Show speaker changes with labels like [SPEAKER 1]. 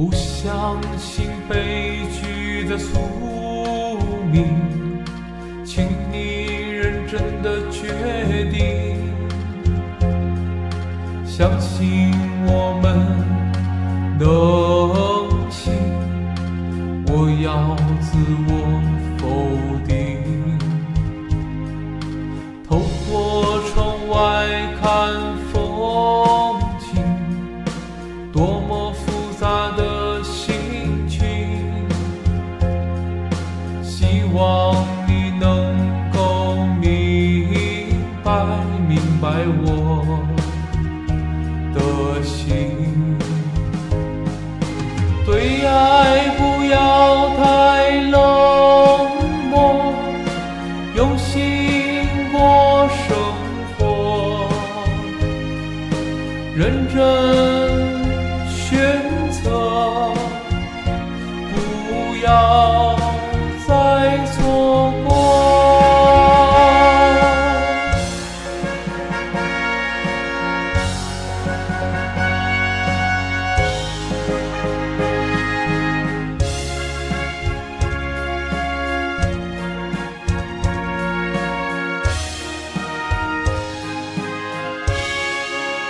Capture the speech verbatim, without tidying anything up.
[SPEAKER 1] 不相信悲剧的宿命，请你认真的决定，相信我们能行。我要自我否定，透过窗外看风景，多么复杂的心情，希望你能够明白明白我的心。对爱不要太冷漠，用心过生活，认真